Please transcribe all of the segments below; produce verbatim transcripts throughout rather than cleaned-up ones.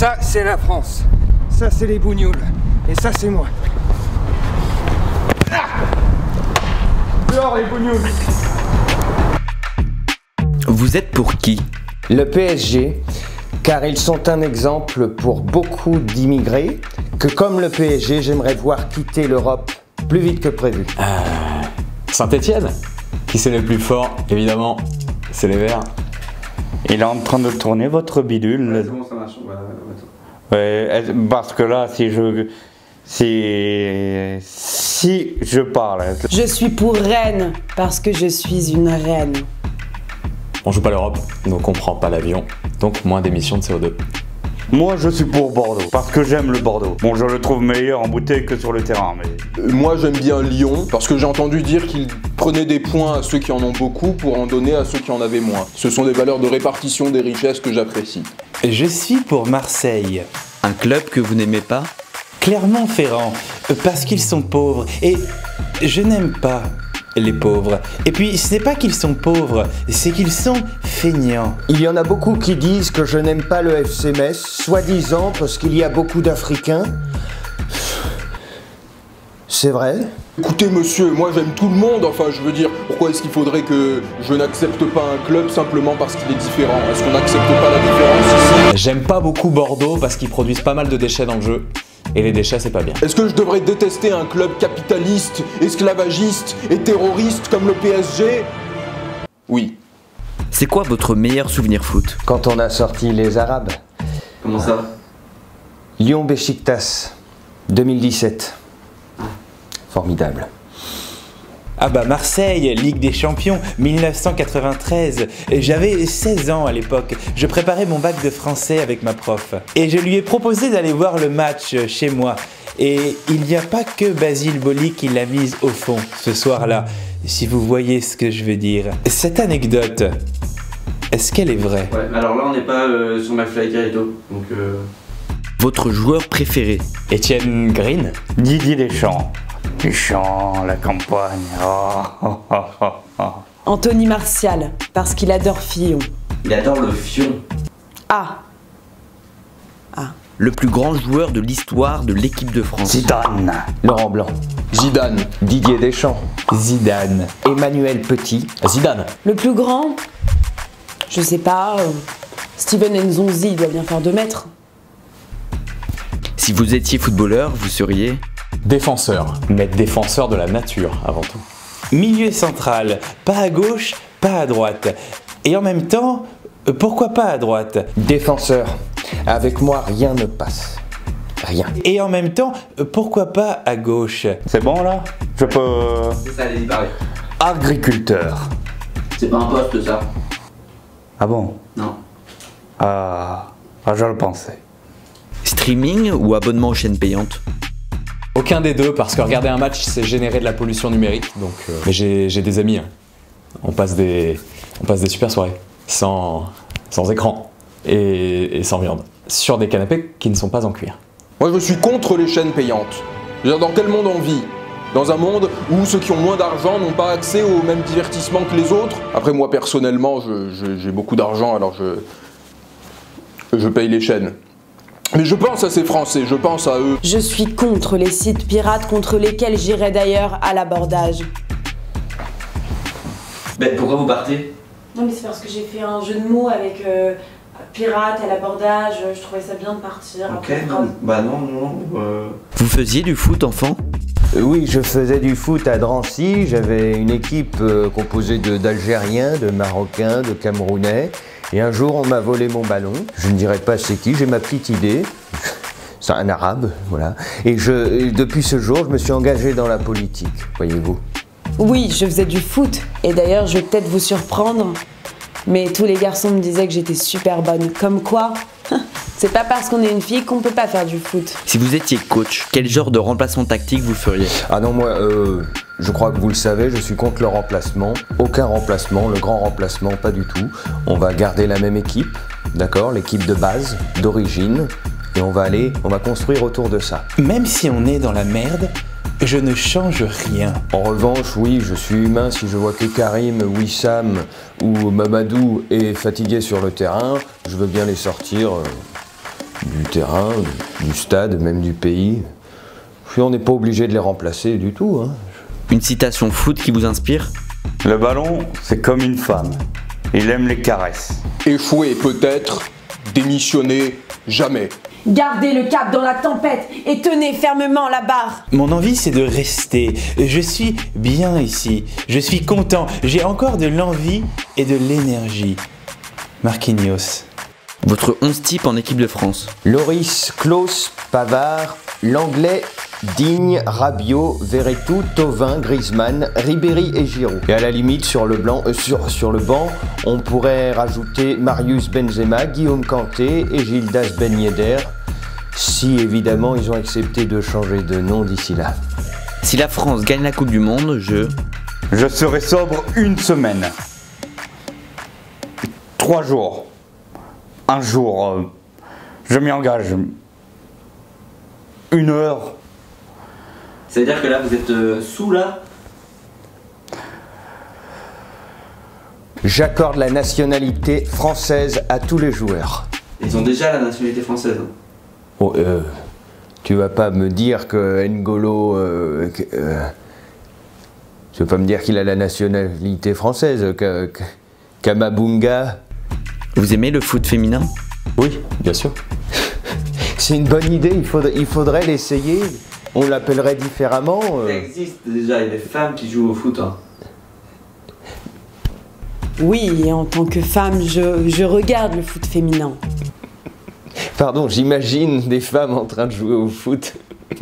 Ça, c'est la France. Ça, c'est les bougnoules. Et ça, c'est moi. Ah, alors, les bougnoules. Vous êtes pour qui? Le P S G, car ils sont un exemple pour beaucoup d'immigrés que, comme le P S G, j'aimerais voir quitter l'Europe plus vite que prévu. Euh, Saint-Etienne, qui c'est le plus fort? Évidemment, c'est les Verts. Il est en train de tourner votre bidule. Ouais, c'est bon, ça marche. Voilà, ouais, parce que là, si je... Si... Si je parle... Je suis pour Rennes, parce que je suis une reine. On joue pas l'Europe, donc on prend pas l'avion, donc moins d'émissions de C O deux. Moi, je suis pour Bordeaux, parce que j'aime le Bordeaux. Bon, je le trouve meilleur en bouteille que sur le terrain, mais... Moi, j'aime bien Lyon, parce que j'ai entendu dire qu'ils prenaient des points à ceux qui en ont beaucoup pour en donner à ceux qui en avaient moins. Ce sont des valeurs de répartition des richesses que j'apprécie. Je suis pour Marseille. Un club que vous n'aimez pas? Clermont-Ferrand, parce qu'ils sont pauvres. Et je n'aime pas les pauvres. Et puis, ce n'est pas qu'ils sont pauvres, c'est qu'ils sont feignants. Il y en a beaucoup qui disent que je n'aime pas le F C Metz, soi-disant parce qu'il y a beaucoup d'Africains. C'est vrai? Écoutez monsieur, moi j'aime tout le monde, enfin je veux dire, pourquoi est-ce qu'il faudrait que je n'accepte pas un club simplement parce qu'il est différent? Est-ce qu'on n'accepte pas la différence ici? J'aime pas beaucoup Bordeaux parce qu'ils produisent pas mal de déchets dans le jeu. Et les déchets, c'est pas bien. Est-ce que je devrais détester un club capitaliste, esclavagiste et terroriste comme le P S G? Oui. C'est quoi votre meilleur souvenir foot? Quand on a sorti les Arabes. Comment ça? Lyon-Beşiktaş, deux mille dix-sept. Formidable. Ah bah Marseille, Ligue des Champions, mille neuf cent quatre-vingt-treize. J'avais seize ans à l'époque. Je préparais mon bac de français avec ma prof. Et je lui ai proposé d'aller voir le match chez moi. Et il n'y a pas que Basile Boli qui l'a mise au fond ce soir-là, si vous voyez ce que je veux dire. Cette anecdote, est-ce qu'elle est vraie? Ouais, mais alors là on n'est pas euh, sur McFly et Carito, donc... Euh... Votre joueur préféré? Étienne Green? Didier Deschamps. Deschamps, la campagne. Oh, oh, oh, oh, oh. Anthony Martial, parce qu'il adore Fillon. Il adore le fion. Ah. Ah. Le plus grand joueur de l'histoire de l'équipe de France? Zidane. Laurent Blanc. Zidane. Didier Deschamps. Zidane. Emmanuel Petit. Zidane. Le plus grand? Je sais pas. Euh, Steven Nzonzi, il doit bien faire deux mètres. Si vous étiez footballeur, vous seriez? Défenseur. Mais défenseur de la nature, avant tout. Milieu central, pas à gauche, pas à droite. Et en même temps, pourquoi pas à droite? Défenseur. Avec moi, rien ne passe. Rien. Et en même temps, pourquoi pas à gauche? C'est bon là? Je peux... C'est ça, allez-y, parlez. Agriculteur. C'est pas un poste ça? Ah bon? Non. Ah, ah je le pensais. Streaming ou abonnement aux chaînes payantes? Aucun des deux, parce que regarder un match, c'est générer de la pollution numérique. Donc, euh, mais j'ai j'ai des amis. Hein. On passe des, on passe des super soirées, sans, sans écran et, et sans viande, sur des canapés qui ne sont pas en cuir. Moi je suis contre les chaînes payantes. Je veux dire, dans quel monde on vit? Dans un monde où ceux qui ont moins d'argent n'ont pas accès au même divertissement que les autres? Après moi personnellement, je, je, j'ai beaucoup d'argent, alors je, je paye les chaînes. Mais je pense à ces Français, je pense à eux. Je suis contre les sites pirates contre lesquels j'irai d'ailleurs à l'abordage. Ben pourquoi vous partez? Non mais c'est parce que j'ai fait un jeu de mots avec euh, pirate à l'abordage, je trouvais ça bien de partir. Ok, non, bah non, non, euh... Vous faisiez du foot enfant? Euh, oui, je faisais du foot à Drancy, j'avais une équipe euh, composée de- d'Algériens, de Marocains, de Camerounais. Et un jour, on m'a volé mon ballon. Je ne dirais pas c'est qui, j'ai ma petite idée. C'est un arabe, voilà. Et, je, et depuis ce jour, je me suis engagé dans la politique, voyez-vous. Oui, je faisais du foot. Et d'ailleurs, je vais peut-être vous surprendre, mais tous les garçons me disaient que j'étais super bonne. Comme quoi, c'est pas parce qu'on est une fille qu'on peut pas faire du foot. Si vous étiez coach, quel genre de remplacement tactique vous feriez? Ah non, moi, euh, je crois que vous le savez, je suis contre le remplacement. Aucun remplacement, le grand remplacement, pas du tout. On va garder la même équipe, d'accord? L'équipe de base, d'origine. Et on va aller, on va construire autour de ça. Même si on est dans la merde, je ne change rien. En revanche, oui, je suis humain. Si je vois que Karim, Wissam ou Mamadou est fatigué sur le terrain, je veux bien les sortir. du terrain, du stade, même du pays. Puis on n'est pas obligé de les remplacer du tout. Hein. Une citation foot qui vous inspire? Le ballon, c'est comme une femme. Il aime les caresses. Échouer peut-être, démissionner jamais. Gardez le cap dans la tempête et tenez fermement la barre. Mon envie, c'est de rester. Je suis bien ici. Je suis content. J'ai encore de l'envie et de l'énergie. Marquinhos. Votre onze type en équipe de France? Loris, Klose, Pavard, Langlais, Digne, Rabiot, Verretou, Thauvin, Griezmann, Ribéry et Giroud. Et à la limite, sur le, blanc, euh, sur, sur le banc, on pourrait rajouter Marius Benzema, Guillaume Kanté et Gildas Ben Yedder, si évidemment ils ont accepté de changer de nom d'ici là. Si la France gagne la Coupe du Monde, je... Je serai sobre une semaine. Trois jours. Un jour. Euh, je m'y engage. Une heure. C'est-à-dire que là, vous êtes euh, sous là? J'accorde la nationalité française à tous les joueurs. Ils ont déjà la nationalité française. Oh, euh, tu vas pas me dire que N'Golo... Euh, que, euh, tu vas pas me dire qu'il a la nationalité française, que, que, Kamabunga. Vous aimez le foot féminin? Oui, bien sûr. C'est une bonne idée, il faudrait, il faudrait l'essayer. On l'appellerait différemment. Euh. Ça existe déjà, il y a des femmes qui jouent au foot. Hein. Oui, en tant que femme, je, je regarde le foot féminin. Pardon, j'imagine des femmes en train de jouer au foot.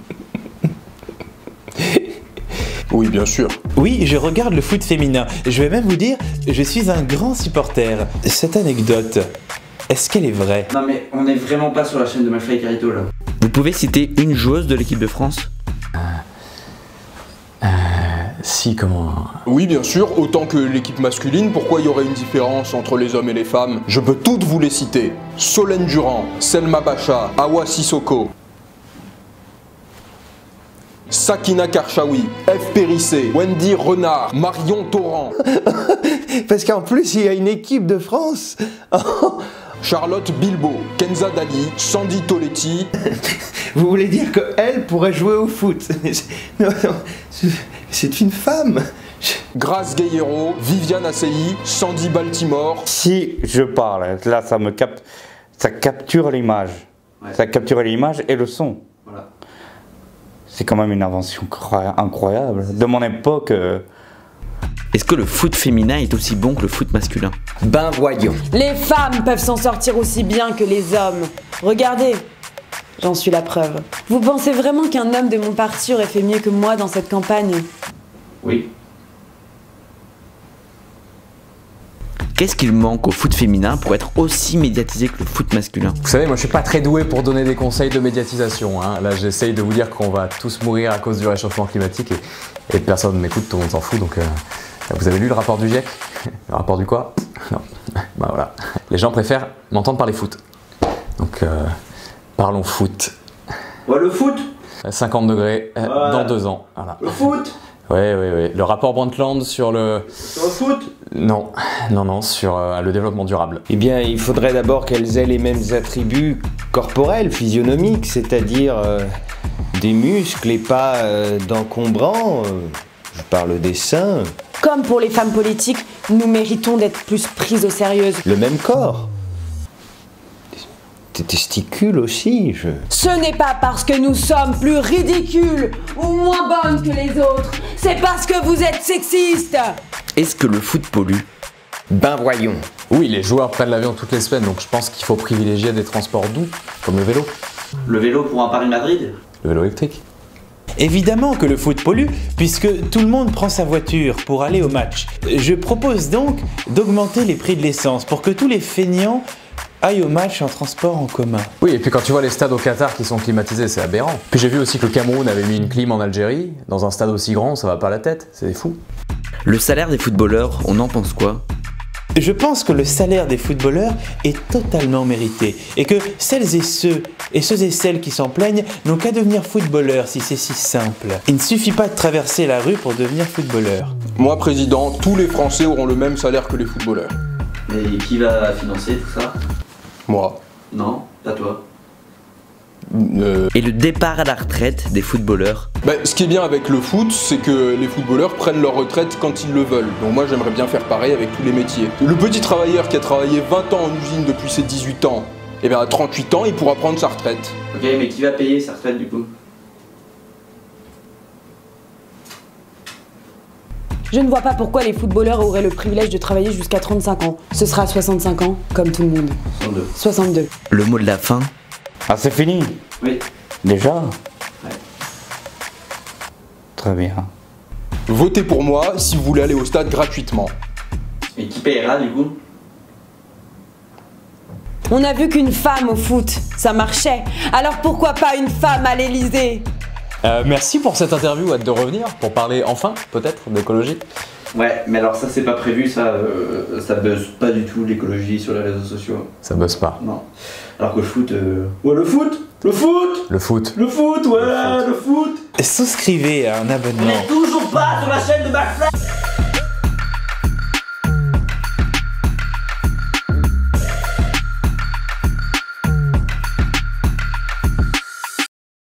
Oui, bien sûr. Oui, je regarde le foot féminin. Je vais même vous dire, je suis un grand supporter. Cette anecdote, est-ce qu'elle est vraie? Non mais on n'est vraiment pas sur la chaîne de McFly et Carito là. Vous pouvez citer une joueuse de l'équipe de France? Euh, euh, si, comment... Oui, bien sûr, autant que l'équipe masculine, pourquoi il y aurait une différence entre les hommes et les femmes? Je peux toutes vous les citer. Solène Durand, Selma Bacha, Awa Sissoko, Sakina Karchaoui, F. Périssé, Wendy Renard, Marion Torrent. Parce qu'en plus, il y a une équipe de France. Charlotte Bilbao, Kenza Dali, Sandy Toletti. Vous voulez dire qu'elle pourrait jouer au foot? Non, non, c'est une femme. Grace Guerrero, Viviane Assey, Sandy Baltimore. Si je parle, là ça me capte, ça capture l'image. Ouais. Ça capture l'image et le son. Voilà. C'est quand même une invention incroyable. De mon époque... Euh... Est-ce que le foot féminin est aussi bon que le foot masculin? Ben voyons. Les femmes peuvent s'en sortir aussi bien que les hommes. Regardez, j'en suis la preuve. Vous pensez vraiment qu'un homme de mon parti aurait fait mieux que moi dans cette campagne? Oui. Qu'est-ce qu'il manque au foot féminin pour être aussi médiatisé que le foot masculin? Vous savez, moi je suis pas très doué pour donner des conseils de médiatisation. Hein. Là j'essaye de vous dire qu'on va tous mourir à cause du réchauffement climatique et, et personne ne m'écoute, tout le monde s'en fout. Donc euh, vous avez lu le rapport du GIEC? Le rapport du quoi? Non. Bah voilà. Les gens préfèrent m'entendre parler foot. Donc euh, parlons foot. Ouais, le foot cinquante degrés euh, ouais. Dans deux ans. Voilà. Le foot? Oui, oui, oui. Le rapport Brundtland sur le... Sur le foot? Non, non, non, sur euh, le développement durable. Eh bien, il faudrait d'abord qu'elles aient les mêmes attributs corporels, physionomiques, c'est-à-dire euh, des muscles et pas euh, d'encombrants. Euh, je parle des seins. Comme pour les femmes politiques, nous méritons d'être plus prises au sérieux. Le même corps. Tes testicules aussi, je... Ce n'est pas parce que nous sommes plus ridicules ou moins bonnes que les autres. C'est parce que vous êtes sexistes. Est-ce que le foot pollue? Ben voyons. Oui, les joueurs prennent l'avion toutes les semaines, donc je pense qu'il faut privilégier des transports doux, comme le vélo. Le vélo pour un Paris-Madrid? Le vélo électrique. Évidemment que le foot pollue, puisque tout le monde prend sa voiture pour aller au match. Je propose donc d'augmenter les prix de l'essence pour que tous les feignants aille au match en transport en commun. Oui, et puis quand tu vois les stades au Qatar qui sont climatisés, c'est aberrant. Puis j'ai vu aussi que le Cameroun avait mis une clim en Algérie. Dans un stade aussi grand, ça va pas la tête, c'est fou. Le salaire des footballeurs, on en pense quoi? Je pense que le salaire des footballeurs est totalement mérité et que celles et ceux et ceux et celles qui s'en plaignent n'ont qu'à devenir footballeurs si c'est si simple. Il ne suffit pas de traverser la rue pour devenir footballeur. Moi, président, tous les Français auront le même salaire que les footballeurs. Et qui va financer tout ça? Moi. Non, pas toi. Euh... Et le départ à la retraite des footballeurs? Bah, ce qui est bien avec le foot, c'est que les footballeurs prennent leur retraite quand ils le veulent. Donc moi j'aimerais bien faire pareil avec tous les métiers. Le petit travailleur qui a travaillé vingt ans en usine depuis ses dix-huit ans, et bien à trente-huit ans il pourra prendre sa retraite. Ok, mais qui va payer sa retraite du coup? Je ne vois pas pourquoi les footballeurs auraient le privilège de travailler jusqu'à trente-cinq ans. Ce sera à soixante-cinq ans, comme tout le monde. soixante-deux. soixante-deux. Le mot de la fin? Ah, c'est fini? Oui. Déjà? Ouais. Très bien. Votez pour moi si vous voulez aller au stade gratuitement. Et qui payera du coup? On a vu qu'une femme au foot, ça marchait. Alors pourquoi pas une femme à l'Elysée? Euh, merci pour cette interview, hâte de revenir pour parler enfin, peut-être, d'écologie. Ouais, mais alors ça c'est pas prévu, ça, euh, ça buzz pas du tout l'écologie sur les réseaux sociaux. Ça buzz pas. Non. Alors que le foot, euh... ouais le foot, le foot, Le foot. le foot, ouais, le foot. Souscrivez à un abonnement. On est toujours pas sur la chaîne de McFly.